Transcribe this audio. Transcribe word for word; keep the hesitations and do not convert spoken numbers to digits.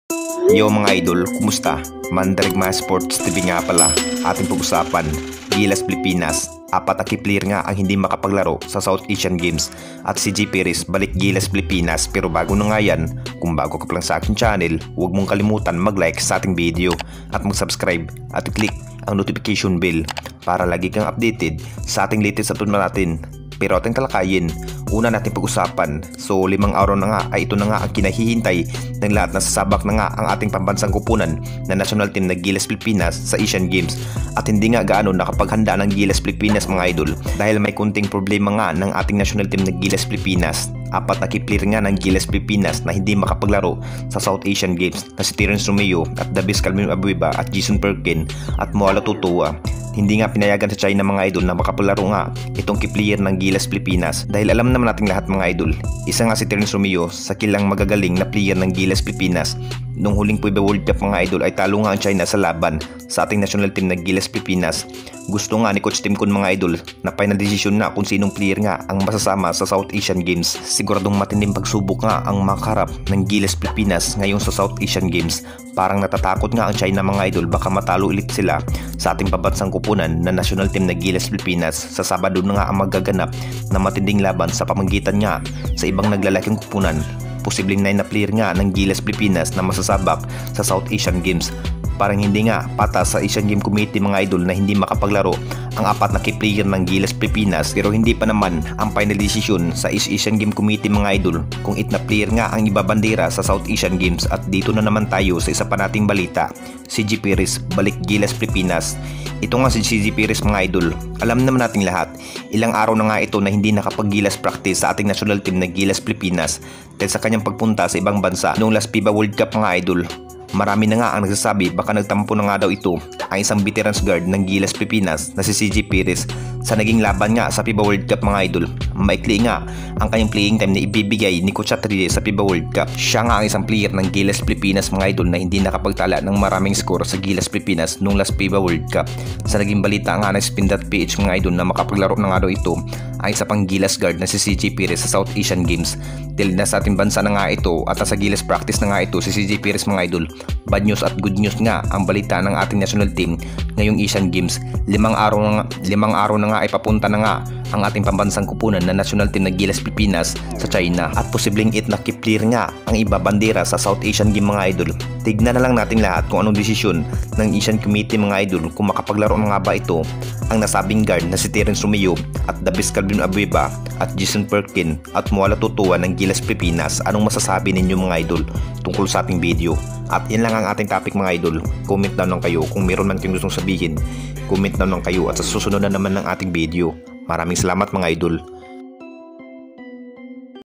Yo mga idol, kumusta? Mandarigma Sports T V nga pala, ating pag-usapan, Gilas Pilipinas. Apat na key player nga ang hindi makapaglaro sa South Asian Games at si G Perez balik Gilas Pilipinas. Pero bago na nga yan, kung bago ka pa lang sa aking channel, huwag mong kalimutan mag-like sa ating video at mag-subscribe at i-click ang notification bell para lagi kang updated sa ating latest upload natin. Pero ating talakayin, una natin pag-usapan. So limang araw na nga ay ito na nga ang kinahihintay ng lahat na sasabak na nga ang ating pambansang kupunan na national team na Gilas Pilipinas sa Asian Games. At hindi nga gaano nakapaghanda ng Gilas Pilipinas mga idol dahil may kunting problema nga ng ating national team na Gilas Pilipinas. Apat na key player nga ng Gilas Pilipinas na hindi makapaglaro sa South Asian Games na si Terence Romeo at Davis Calvin Abueva at Jason Perkin at Moala Tutua. Hindi nga pinayagan sa China mga idol na makapaglaro nga itong key player ng Gilas Pilipinas dahil alam naman nating lahat mga idol, isa nga si Terence Romeo sa kilang magagaling na player ng Gilas Pilipinas. Nung huling FIBA World Cup mga idol ay talo nga ang China sa laban sa ating national team na Gilas Pilipinas. Gusto nga ni Coach Tim Kun mga idol na final decision na kung sinong player nga ang masasama sa South Asian Games. Siguradong matinding pagsubok nga ang makaharap ng Gilas Pilipinas ngayon sa South Asian Games. Parang natatakot nga ang China mga idol baka matalo ulit sila sa ating pabansang kupunan na national team na Gilas Pilipinas. Sa Sabado na nga ang magaganap na matinding laban sa pamamagitan nga sa ibang naglalaking kupunan. Posibleng nine na player nga ng Gilas Pilipinas na masasabak sa South Asian Games. Parang hindi nga patas sa Asian Game Committee mga idol na hindi makapaglaro ang apat na key player ng Gilas Pilipinas. Pero hindi pa naman ang final decision sa Asian Game Committee mga idol kung it na player nga ang ibabandera sa South Asian Games. At dito na naman tayo sa isa pa nating balita, si G Perez balik Gilas Pilipinas. Ito nga si G Perez mga idol, alam naman nating lahat, ilang araw na nga ito na hindi nakapag-Gilas practice sa ating national team na Gilas Pilipinas dahil sa kanyang pagpunta sa ibang bansa noong last FIBA World Cup mga idol. Marami na nga ang nagsasabi baka nagtampo na nga daw ito ang isang veterans guard ng Gilas Pilipinas na si C J Perez sa naging laban nga sa FIBA World Cup mga idol. Maikli nga ang kanyang playing time na ibibigay ni Coach Atrie sa FIBA World Cup. Siya nga ang isang player ng Gilas Pilipinas mga idol na hindi nakapagtala ng maraming score sa Gilas Pilipinas noong last FIBA World Cup. Sa naging balita nga ng Spin.ph mga idol na makapaglaro na nga daw ito ang isa pang Gilas guard na si C J Perez sa South Asian Games. Dahil nasa ating bansa na nga ito at sa Gilas practice na nga ito si C J Perez mga idol. Bad news at good news nga ang balita ng ating national team ngayong Asian Games. Limang araw na nga, limang araw na nga ay papunta na nga ang ating pambansang kupunan na national team na Gilas Pilipinas sa China at posibleng it na key player nga ang ibabandera sa South Asian Game mga idol. Tignan na lang natin lahat kung anong desisyon ng Asian Committee mga idol kung makapaglaro na nga ba ito ang nasabing guard na si Terence Romeo at Davis Calvin Abueva at Jason Perkin at Moala Tutua ng Gilas Pilipinas. Anong masasabi ninyo mga idol tungkol sa ating video? At yan lang ang ating topic mga idol. Comment down lang kayo kung meron man kayong gustong sabihin. Comment down lang kayo at sa susunod na naman ng ating video. Maraming salamat mga idol.